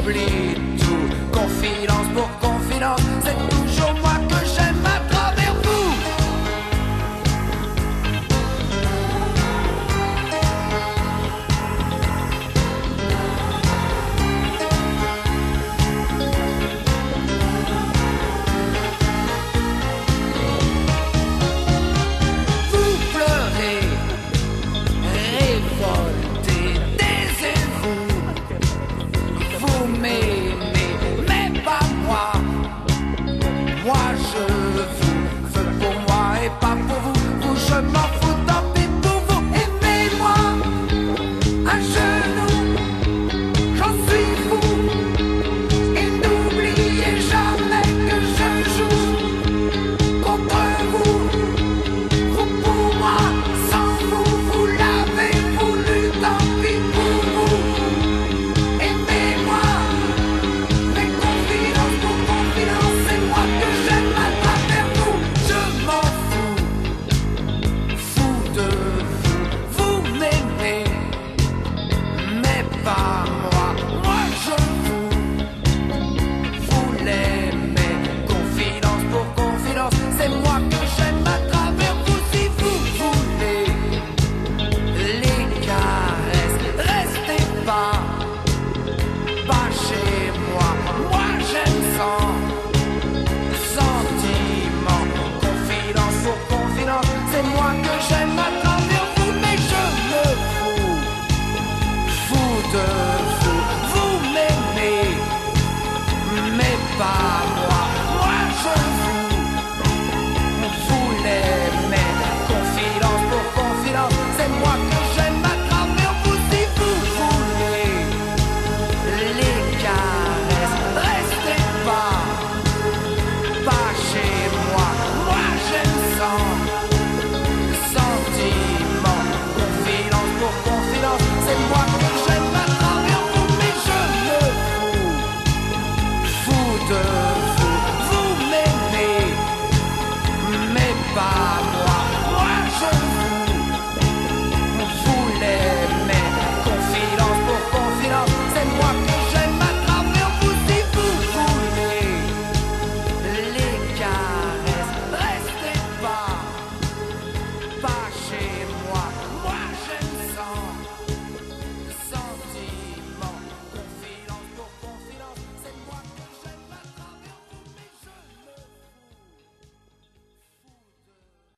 j'oublie tout. Confidence pour confidence, c'est toujours moi que j'aime à travers vous. Vous pleurez, révoltez, taisez-vous. Vous m'aimez, mais pas moi. Moi je vous veux pour moi et pas pour vous. Vous je m'en fous, tant pis pour vous. Aimez-moi à genoux, j'en suis fou. Et n'oubliez jamais que je joue contre vous. Vous pour moi, sans vous, vous l'avez voulu, tant pis pour vous. Aimez-moi, mais confidence pour confidence, c'est moi que j'aime à travers vous. Je m'en fous, fou de vous. Vous m'aimez, mais pas moi. Moi je vous l'aimez. Confidence pour confidence, c'est moi que j'aime à travers vous. Si vous voulez les caresses, restez pas chez moi. Moi j'aime sans sentiment. Confidence pour confidence, c'est moi que j'aime à travers vous. Mais je me fous de vous. Vous m'aimez, mais pas